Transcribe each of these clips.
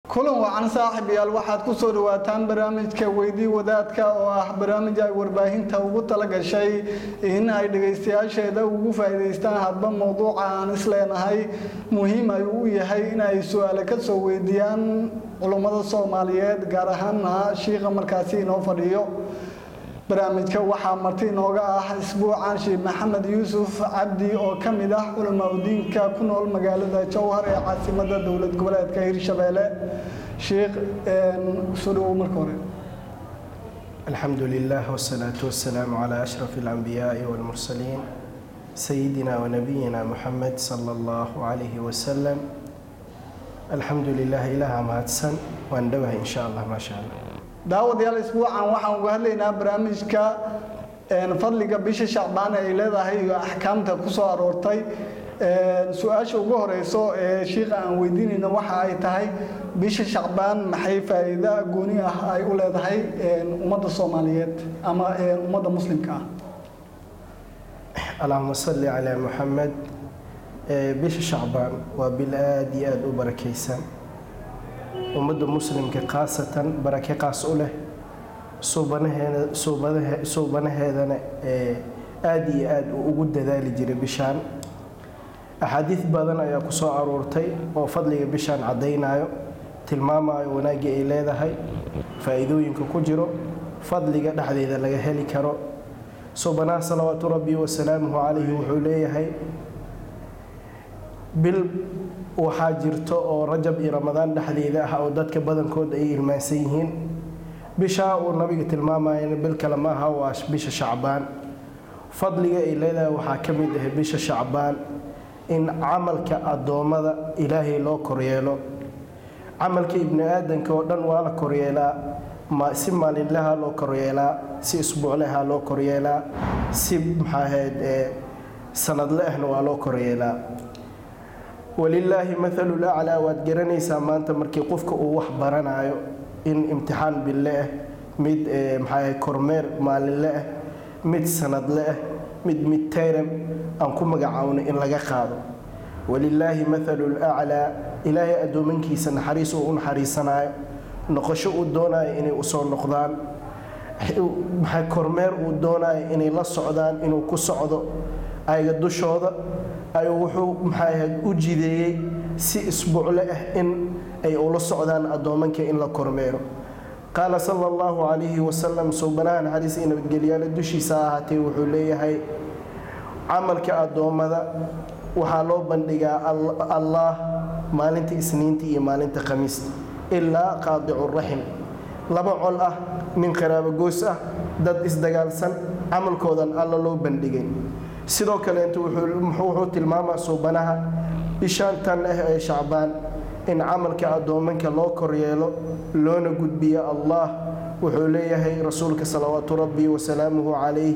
kulan wacan saaxiibayaal waxaad ku soo dhawaataan barnaamijka weydii wadaadka oo ah barnaamij ay warbaahinta ugu tala gashay in ay dhageystayaasheeda ugu faa'iideystaan hadba mowduuca aan isleenahay muhiim ay u yahay in ay su'aalo ka soo weydiiyaan culimada Soomaaliyeed gaar ahaan sheekha markaasi inoo fadhiyo barnaamijka waxaa marti inooga ah isbuucan Sheekh Maxamed Yuusuf Cabdi oo kamid ah culimada ku nool magaalada Jowhar ee caasimadda dowlad goboleedka Hirshabeelle Sheekh soo markore alxamdulillaah wasalaatu wasalaamu calaa ashrafil anbiyaa'i wal mursaliin sayyidina wa nabiyina Muhammad sallallahu alayhi wa sallam alxamdulillaah ilaaha mahadsan waan dhawahay insha Allah ma sha Allah daawadayaal isbuucan waxaan uga hadlaynaa barnaamijka fadliga bisha Shacbaan ay leedahay iyo ahkaamta ku soo aroortay su'aasha ugu horeyso ee sheekha aan weydiinayna waxa ay tahay bisha Shacbaan maxay faa'iido gooni ah ay u leedahay ummadda Soomaaliyeed ama ummadda muslimka ah Allahumma salli ala Muhammad bisha Shacbaan waa bil aad iyo aad u barakeysan ummadda muslimka qaasatan baraka qaas u leh suubanaheedana aad iyo aad ugu dadaali jiray bishaan axaadiis badan ayaa ku soo aroortay oo fadliga bishaan cadaynayo tilmaamayo wanaagga ay leedahay faa'iidooyinka ku jiro fadliga dhexdeeda laga heli karo subhanahu salawaatu rabbi wa salaamuhu alayhi wuxuu leeyahay bil waxaa jirto oo Rajab iyo Ramadaan dhexdeeda ah oo dadka badankood ay ilmaansan yihiin bisha uu nabiga tilmaamayo bil kale ma aha waa bisha Shacbaan fadliga ay leedahay waxaa ka mid ah bisha Shacbaan in amalka adoomada Ilaahay loo koryeelo amalka ibn aadanka oo dhan waa la koryeelaa ma si maalinlaha loo koryeelaa si isbuuclaha loo koryeelaa si maxaaheed sanadlaahna waa loo koryeelaa walillaahi mathalul a'laa waad garanaysaa maanta markii qofka uu wax baranayo in imtixaan billah mid maxay kormeer maalinle ah mid sanadle ah mid tayram aan ku magacaawno in laga qaado walillaahi mathalul a'laa ilaahay adoomankiisa naxariis uu naxariisanayo noqosho uu doonayo inay u soo noqdaan maxay kormeer uu doonayo inay la socdaan inuu ku socdo ayaga dushooda ayuu wuxuu maxay u jideeyay si isbuucle ah in ay ula socdaan adoomanka in la kormeero qaala sallallahu alayhi wa sallam subhanahu hadis in nabadgeliyada dushiisa ahaatay wuxuu leeyahay amalka adoomada waxa loo bandhigaa Allah maalinta isniinta iyo maalinta khamiista ilaa qaadi'ur rahim laba col ah min qaraabo goos ah dad isdagaalsan amalkoodan alla loo bandhigay sidoo kale inta wuxuu tilmaamaa subhanaha bishantan ee Shacbaan in amalka adoomanka loo koryeelo loona gudbiyo Allah wuxuu leeyahay rasuulka salawaatu rabbi wa salaamuhu alayhi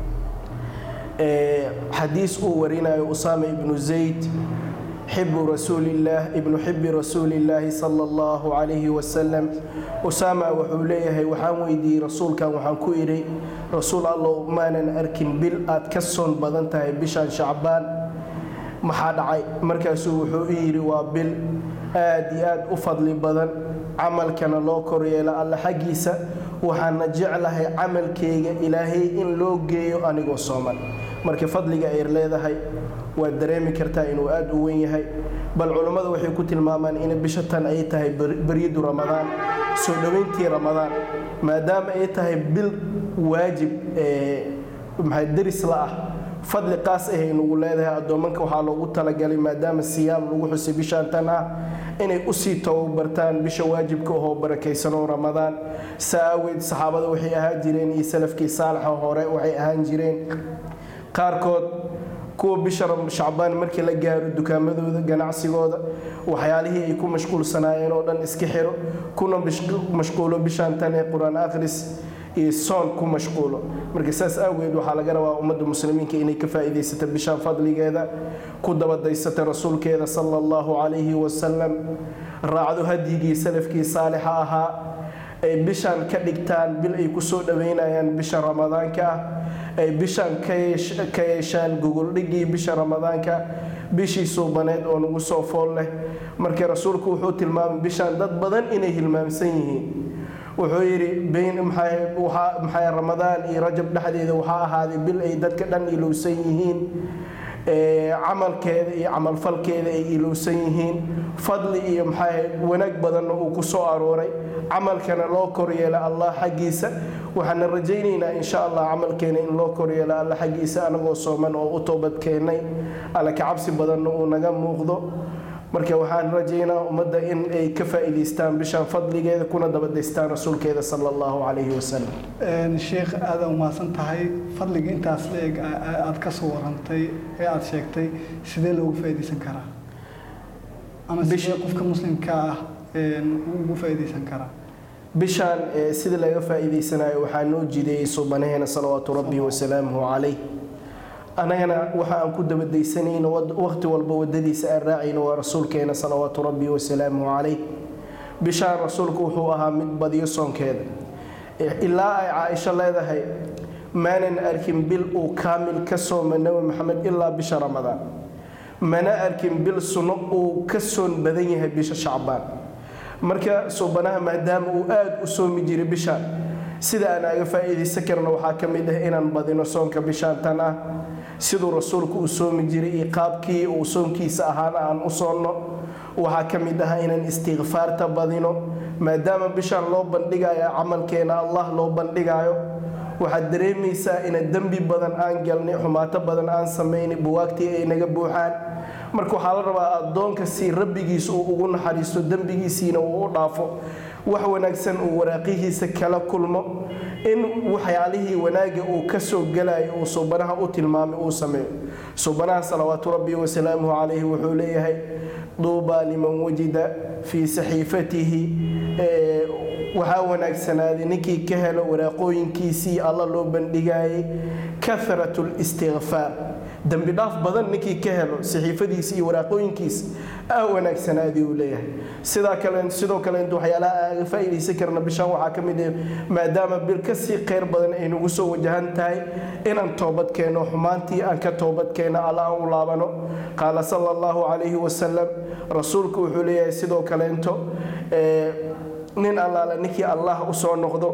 حديث ورينا أسامة بن زيد حب رسول الله ابن حب رسول الله صلى الله عليه وسلم أسامة وحوليه وحامويدي رسول كان وحانكويري رسول الله ما نركن بالآت كسون بدنته بشان شعبان محاد عي مركزه وحويري وبال آديات أفضل بدن عمل كان الله كوريلا الله حقيسة وحنا جعله عمل كي إلهي إن لو جيو أنيقو صومن marka fadliga ay leedahay waa dareemi kartaa inuu aad u weyn yahay bal culimadu waxay ku tilmaamaan in bisha tan ay tahay bariidu Ramadaan soo dhaweyntii Ramadaan maadaama ay tahay bil waajib maxay daris la ah fadli qaas ah inuu leedahay adoomanka waxa loogu talagalay maadaama siyaam lagu xusay bishan tan ah inay u sii tababartaan bisha waajibka oo barakeysan oo Ramadaan saawid saxaabada waxay ahaan jireen iyo salafkii saalix hore waxay ahaan jireen qaarkood kuwa bisha Shacbaan markii la gaaro dukaamadooda ganacsigooda waxyaalihii ay ku mashquulsanaayeen oo dhan iska xiro kuna mashquulo bishan tan ee Quraan akhris iyo soon ku mashquulo marka saas awgeed waxa laga rabaa ummadda muslimiinta inay ka faa'iideysato bishan fadligeeda ku dabadaysata rasuulkeeda sallallahu alayhi wa sallam raacdo hadigii salafkii saalixa ahaa ay bishaan ka dhigtaan bil ay ku soo dhaweynayaan bisha ramadaanka ay bishaan ka yeeshaan gogoldhigii bisha ramadaanka bishii suubaneed oo nagu soo fool leh markii rasuulku wuxuu tilmaamay bishaan dad badan inay hilmaamsan yihiin wuxuu yiri been maxay ramadaan iyo rajab dhaxdeeda waxa ahaaday bil ay dadka dhan ilowsan yihiin camalkeeda iyo camal falkeeda ay ilowsan yihiin fadli iyo maxay wanaag badan oo ku soo arooray camalkana loo koryeelo Allah xaqiisa waxaan rajaynaynaa insha Allah camalkeena in loo koryeelo Allah xaqiisa anagoo sooman oo u toobad keenay alla ka cabsi badan oo naga muuqdo marka waxaan rajaynaa ummadda in ay ka faa'iideystaan bishan fadligeeda kuna dabadaystaan rasuulkeeda sallallahu alayhi wasallam sheekh aad ma santahay fadliga intaas leeg aad ka soo warantay ee aad sheegtay sidee loogu faa'iideysan karaa ama sidee qofka muslimka ah ugu faa'iideysan karaa bishan sida laga faa'iideysanayo waxaa noo jideeyay subhanahu salawaatu rabbi wa salaamuhu alayhi anagana waxa aan ku dabadaysanayno waqti walba wadadiisa aan raacayno waa rasuulkeena salawaatu rabbi wa salaamuhu alayhi bishan rasuulku wuxuu ahaa mid badiyo soonkeeda ilaa ay Aisha leedahay maanan arkin bil uu kaamil ka soomay nabi maxamed ilaa bisha ramadaan mana arkin bil sunno uu ka soon badan yahay bisha shacbaan marka subhanahu maadaama uu aad u soomi jiray bisha sida aan aga faa'iideysan karno waxa kamid ah inaan badino soonka bishan tan ah sidoo rasuulku uu soomi jiray qaabkii uu soonkiisa ahaana aan u soonno waxa kamid ah inaan istighfaarta badino maadaama bishan loo bandhigayo camalkeena Allah loo bandhigayo waxa dareemaysaa in dambi badan aan galnay xumaato badan aan sameeyay buwaagtii ay naga buuxaan marka waxa la rabaa adoonka si rabbigiisa uu ugu naxariisto dambigiisina uu u dhaafo wax wanaagsan uu waraaqihiisa kala kulmo in waxyaalihii wanaaga uu ka soo galay oo subhanaha u tilmaamay uu sameeyo subhanaha salawaatu rabbi wa salaamuhu alayhi wuxuu leeyahay duuba liman wajida fi sahifatihi waxa wanaagsanaaday ninkii ka helo waraaqooyinkiisii alla loo bandhigay kathratul istighfar dambi dhaaf badan ninkii ka helo saxiifadiisa iyo waraaqooyinkiisa wanaagsanaaday uu leeyahay sidoo kale intuu waxyaalaha aan faa'iideysan karna bishan waxa kamid ah maadaama bil ka sii qeyr badan ay nagu soo wajahan tahay inaan toobad keeno xumaantii aan ka toobad keeno alla aan u laabano qaala sallallahu alayhi wasallam rasuulku wuxuu leeyahay sidoo kale into nin allaala ninkii Allah u soo noqdo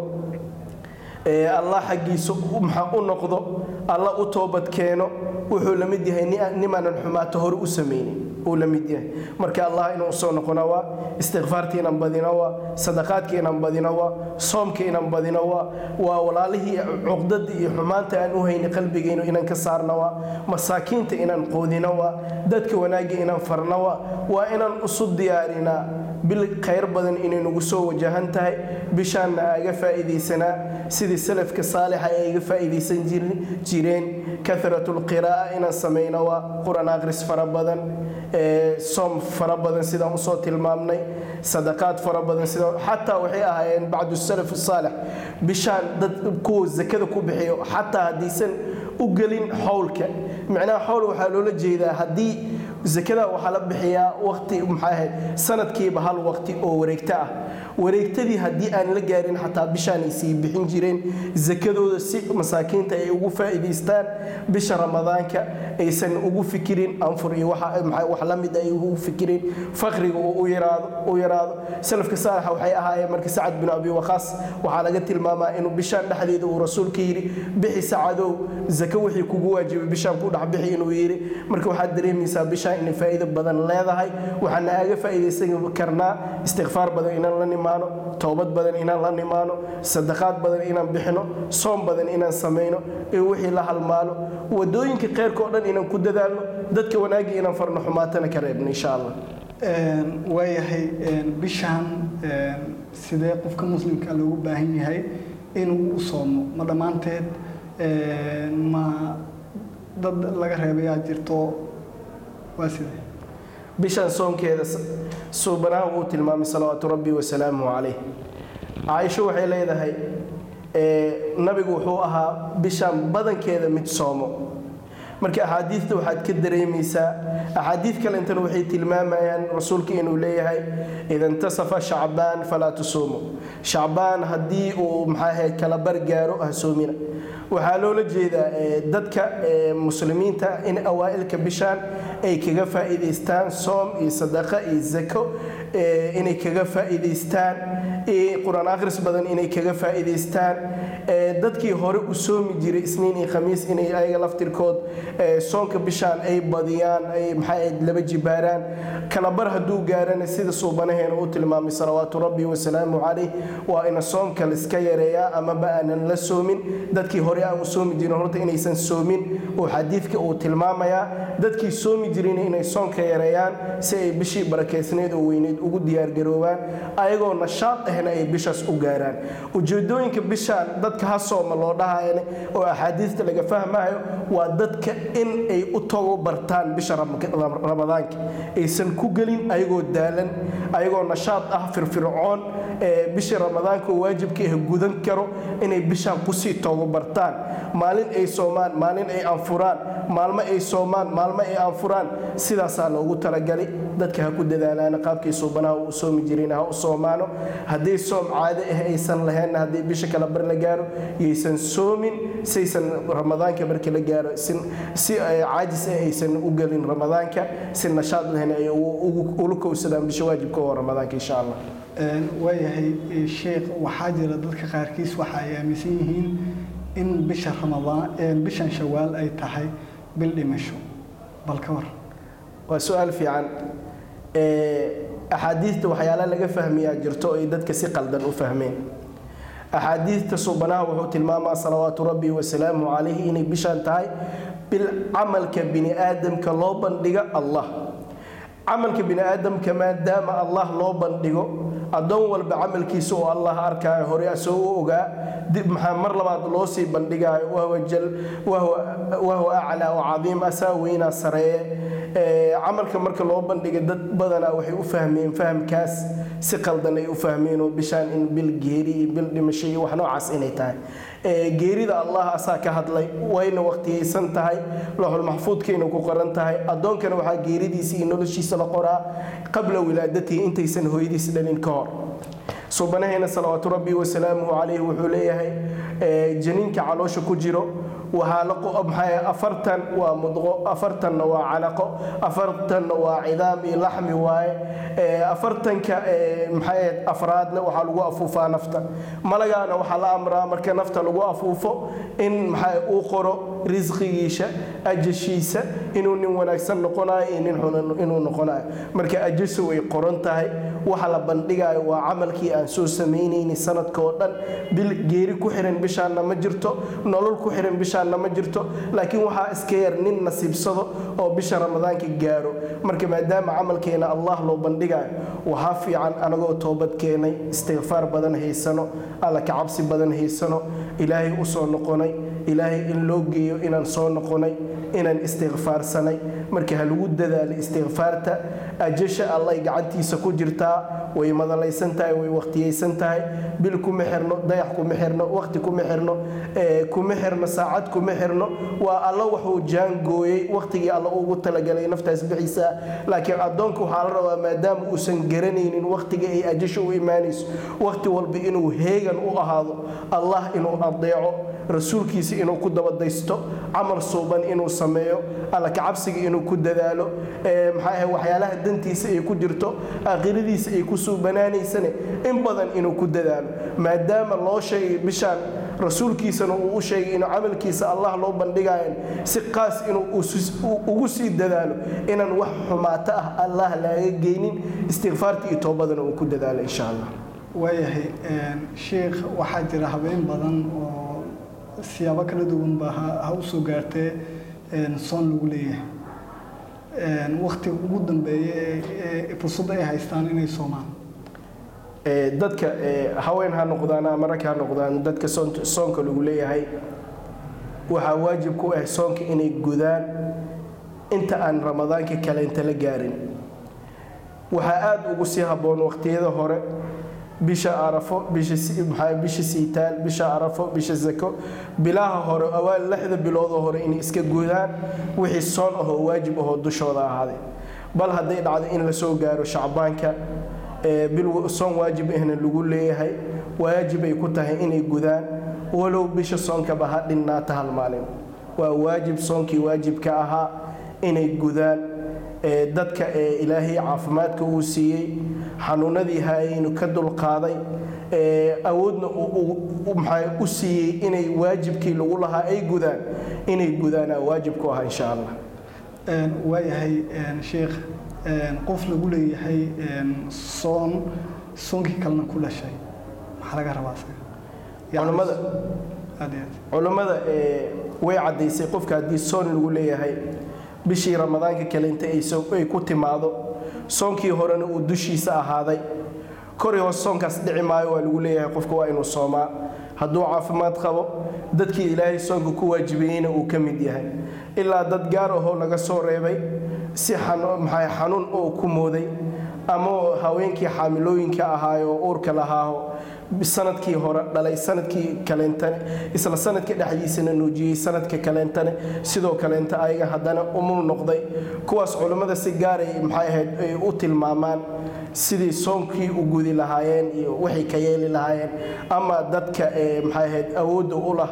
Allah xaqiisa maxaa u noqdo alla u toobad keeno wuxuu la mid yahay niman xumaato hor u sameeyay oo la mid yahay marka Allah inuu soo noqona waa istighfaartiina badina waa sadaqaadkiina badina waa soomkiina badina waa walaalihii cuqdad iyo xumaanta aan u hayni qalbigeena inaan ka saarna waa masaakiinta inaan qoodina waa dadka wanaaga inaan farna waa inaan usu diyaarina bil khayr badan inay nagu soo wajahan tahay bishaan aga faa'iideysana sidii salafka saalixa ay ga faa'iideysan jireen kathratul qira'a ina sameeyna waa quraan akhris fara badan som fara badan sida uu soo tilmaamnay sadaqaad fara badan sida hatta waxay ahaayeen bacdu salaf salih bishaan dad ku zakada ku bixiyo hatta hadiisan u galin hawlka macnaha hawl waxa loola jeedaa hadii zakada waxa la bixiyaa waqti maxay sanadkiiba hal waqti oo wareegta ah wareegtadii hadii aan la gaarin hatta bishaan ay sii bixin jireen zakadooda si masaakiinta ay ugu faa'iideystaan bisha ramadaanka aysan ugu fikirin anfur iyo waxa la mid ay ugu fikirin faqriga oo u yaraado salafka saalaxa waxay ahaayeen markii Sa'd bin Abi Waqas waxa laga tilmaamaa inuu bishaan dhaxdeeda uu rasuulka yiri bixi saacadow zaka wixii kugu waajibay bishaan ku dhax bixi inuu yiri marka waxa dareemaysaa bishaan in faa'iido badan leedahay waxaan aga faa'iideysan karnaa istighfaar badan inaan la nimaano toobad badan inaan la nimaano sadaqaad badan inaan bixino soom badan inaan sameeyno ee wixii la halmaalo wadooyinka qeyrkood dhan inaan ku dadaalno dadka wanaaga inaan farno xumaatana ka reebno insha Allah waayahay bishaan sidee qofka muslimka loogu baahan yahay inuu u soomo ma dhamaanteed ma dad laga reebayaa jirto واسده بشان صوم كذا سبحانه وتعالى صلوات ربي وسلامه عليه عائشة وحي ليدا هي نبي وحوها بشان بدن كذا متصومه marka axaadiista waxaad ka dareemaysaa axaadiid kale intana waxay tilmaamayaan rasuulka inuu leeyahay ida intasafa shacbaan falaa tusuumu shacbaan haddii uu maxaa kala bargaaro ha soomina waxaa loola jeedaa dadka muslimiinta in awaa'ilka bishaan ay kaga faa'iidaystaan soom iyo sadaqa iyo zako inay kaga faa'iidaystaan quraan akhris badan inay kaga faa'iidaystaan dadkii hore u soomi jiray isniin iyo khamiis inay ayaga laftirkood soonka bishaan ay badiyaan ay maxay laba jibaaraan kala bar haduu gaarana sida suubanaheena uu tilmaamay salawaatu rabbi wa salaamu calayh waa in soomka la iska yareeyaa ama baanan la soomin dadkii hore aan u soomi jirin horta inaysan soomin oo xadiidka uu tilmaamaya dadkii soomi jirin inay soonka yareeyaan si ay bishii barakeysneed oo weyneed ugu diyaar garoobaan ayagoo nashaad ahna ay bishaas u gaaraan ujeedooyinka bishaan dadka ha sooma loo dhahayna oo axaadiista laga fahmayo waa dadka in ay u tago bartaan bisha ramadaanka aysan ku gelin ayagoo daalan ayagoo nashaad ah firfircoon bisha ramadaanka oo waajibka ah gudan karo inay bishaan ku sii tago bartaan maalin ay soomaan maalin ay anfuraan maalmo ay soomaan maalmo ay anfuraan sidaasaa loogu talagalay dadka ha ku dadaalaan qaabkii suubanaha uu soomi jireen ha u soomaano haddii soom caado ah aysan lahayn haddii bisha kala bar la gaaro yaysan soomin saysan ramadaanka markii la gaaro si caajis ah aysan u gelin ramadaanka si nashaad lehna ay ugu kowsadaan bisha waajibka oo ramadaanka insha allah waayahay sheekh waxaa jira dadka qaarkiis waxa ay aaminsan yihiin in bisha ramadaan bishan shawaal ay tahay bil dhimasho bal ka war waa su'aal fiican axaadiista waxyaalaha laga fahmiyaa jirto ay dadka si qaldan u fahmeen axaadiista suubanaha wuxuu tilmaamaa salawaatu rabbi wa salaamu calayhi inay bishaan tahay bil camalka bini aadamka loo bandhiga allah camalka bini aadamka maadaama allah loo bandhigo adoon walba camalkiisa oo allah arkaayo hore asoo u ogaa dib maxaa mar labaad loo sii bandhigayo wahwa aclaa wa cadiim asaa weynaa sareeye camalka marka loo bandhigay dad badanaa waxay u fahmeen fahamkaas si qaldan ay u fahmeen oo bishaan in bil geeri iyo bil dhimasho iyo wax noocaas inay tahay geerida allah asaa ka hadlay wayna waqtiyeysan tahay looxul maxfuudkayna ku qoran tahay adoonkana waxaa geeridiisa iyo noloshiisa la qoraa qabla wilaadatihi intaysan hooyadiis dhalin ka hor suubanaheena salawaatu rabbi wa salaamuhu calayhi wuxuu leeyahay janiinka caloosha ku jiro waxaa la maxay afartan waa mudqo afartanna waa calaqo afartanna waa cidaam iyo laxmi waaye afartanka maxay afraadna waxaa lagu afuufaa nafta malagaana waxaa la amraa marka nafta lagu afuufo in maxay uu qoro risqigiisa ajashiisa inuu nin wanaagsan noqonayo iyo nin xun inuu noqonayo marka ajasu way qoran tahay waxa la bandhigayo waa camalkii aan soo sameynayni sanadka oo dhan bil geeri ku xiran bishaana ma jirto nolol ku xiran bishaana ma jirto laakiin waxaa iska yar nin nasiibsado oo bisha ramadaanka gaaro marka maadaama camalkeena allah loo bandhigayo waxaa fiican anagoo toobad keenay istighfaar badan haysano alla ka cabsi badan haysano ilaahay u soo noqonay ilaahay in loo geeyo inaan soo noqonay inaan istighfaarsanay marka ha lagu dadaalo istighfaarta ajasha allah gacantiisa ku jirtaa way madalaysan tahay way waqtiyeysan tahay bil kuma xirno dayax kuma xirno waqti kuma xirno kuma xirno saacad kuma xirno waa alla wuxuu jaangooyay waqtigii alla ugu talagalay naftaas bixiisa laakiin adoonku waxa la rabaa maadaama uusan garanaynin waqtiga ay ajasha u imaanayso waqti walba inuu heegan u ahaado allah inuu adeeco rasuulkiisa inuu ku dabadaysto camal suuban inuu sameeyo alla ka cabsiga inuu ku dadaalo maxay waxyaalaha dantiisa ay ku jirto aakhiradiisa ay ku suubanaanaysana in badan inuu ku dadaalo maadaama loo sheegay bishaan rasuulkiisana uu u sheegay inuu camalkiisa allah loo bandhigayo si qaas inuu ugu sii dadaalo inaan wax xumaata ah allah laaga geynin istighfaarta iyo toobadana uu ku dadaalo insha allah waayahay sheekh waxaa jira habeen badan oo siyaabo kala duwan baa ha u soo gaartee soon lagu leeyahay waqtiga ugu dambeeya ee fursad ay haystaan inay soomaan dadka haween ha noqdaan ama rag ha noqdaan dadka soonka lagu leeyahay waxaa waajib ku ah soonka inay gudaan inta aan ramadaanka kale inta la gaarin waxaa aad ugu sii habboon waqtiyada hore bisha arafo bisha siitaan bisha arafo bisha zako bilaha hore awaal 6 bilood oo hore inay iska guudaan wixii soon ah waajib ah dushooda ahaaday bal haday dhacdo in la soo gaaro shacbaanka bil soon waajib ahna lagu leeyahay waajib ay ku tahay inay gudaan walow bisha soonka baha dhinnaata hal maalin waa waajib soonkii waajibka ahaa inay gudaan dadka ilaahay caafimaadka uu siiyay xanuunadii hay'aynu ka dulqaaday awoodna maxay u siiyay inay waajibkii lagu lahaa ay gudaan inay gudaana waajibku ah insha Allah waayahay sheekh qof lagu leeyahay soonkii kalena ku dhashay maxaa laga rabaa culimada way cadaysay qofka hadii soon lagu leeyahay bishii ramadaanka kale inta ay ku timaado soonkii horena uu dushiisa ahaaday kori hoos soonkaas dhici maayo waa lagu leeyahay qofka waa inuu soomaa hadduu caafimaad qabo dadkii ilaahay soonka ku waajibayna uu ka mid yahay ilaa dad gaar ah laga soo reebay si xanuun oo ku mooday ama haweenkii xaamilooyinka ahaayo uurka lahaaho sanadkii hore dhalay sanadkii kaleentane isla sanadka dhaxdiisana nuujiyay sanadka kaleentane sidoo kaleenta ayaga hadana umul noqday kuwaas culimada si gaar ay u tilmaamaan sidii soonkii u gudi lahaayeen iyo wixii ka yeeli lahaayeen ama dadka awood u lah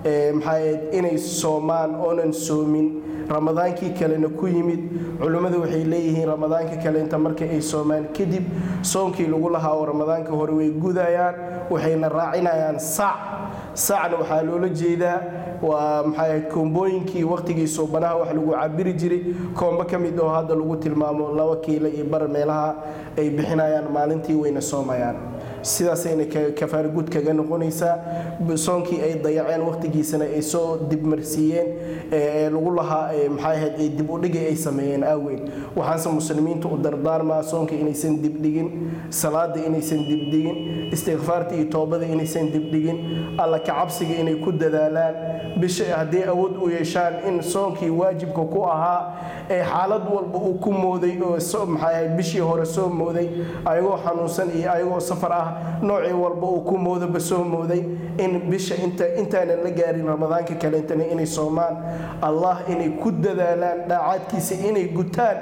inay soomaan oonan soomin ramadaankii kalena ku yimid culimadu waxay leeyihiin ramadaanka kale inta markay ay soomaan kadib soonkii lagu lahaa ramadaanka hore way gudayaan waxayna raacinayaan saacna waxaa loola jeedaa waa koombooyinkii waqtigii soobanaha wax lagu cabiri jiray koomba ka mid oo hadda lagu tilmaamo 2 kiilo iyo bar meelaha ay bixinayaan maalintii wayna soomayaan sidaasayna kafaar gud kaga noqonaysaa soonkii ay dayaceen waqtigiisana ay soo dibmarsiiyeen lagu lahaa ay dib u dhigay ay sameeyeen aaween waxaanse muslimiintu u dardaarmaa soonka inaysan dib dhigin salaada inaysan dib dhigin istighfaarta iyo toobada inaysan dib dhigin alla ka cabsiga inay ku dadaalaan bisha hadii awood u yeeshaan in soonkii waajibka ku ahaa xaalad walba uu ku mooday oo bishii hore soo mooday ayagoo xanuunsan iyo ayagoo safar ah nooci walba uu ku moodo basoo mooday in bisha intaana la gaarin ramadaanka kale inay soomaan Allah inay ku dadaalaan daacadkiisa inay gutaan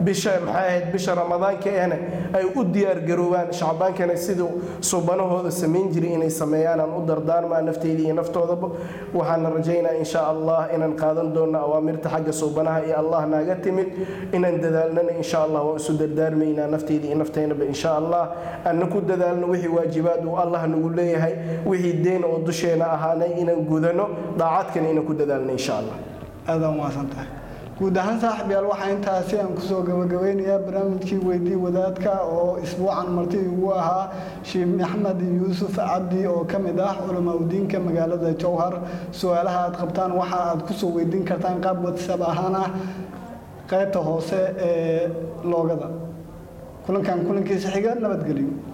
bisha ramadaanka ay u diyaar garoobaan shacbaankana sidoo subanahooda sameyn jiray inay sameeyaan u dardaarmaa nafteeda iyo naftoodaba waxaan rajaynaa insha Allah inaan qaadan doono awaamirta xagga subanaha iyo Allah naaga timid inaan dadaalnana insha Allah waa isu dardaarmayna nafteeda iyo nafteena insha Allah aan ku dadaalno wixii waajibaad uu Allah nagu leeyahay wixii deen oo dusheena ahaanay inaan gudano daacadkana inaan ku dadaalno insha Allah aadaan waasantahay guud ahaan saaxiibayaal waxaan intaasi aan kusoo gabagabeynayaa barnaamijkii weydii wadaadka oo isbuucan marti ugu ahaa Sheekh Axmed Yuusuf Cabdi oo kamid ah culamaa diinka magaalada Jowhar su'aalaha aad qabtaan waxa aad kusoo weydiin kartaan qaab WhatsApp ahaan qaybta hoose ee loogada kulankiisa xiga nabadgelyo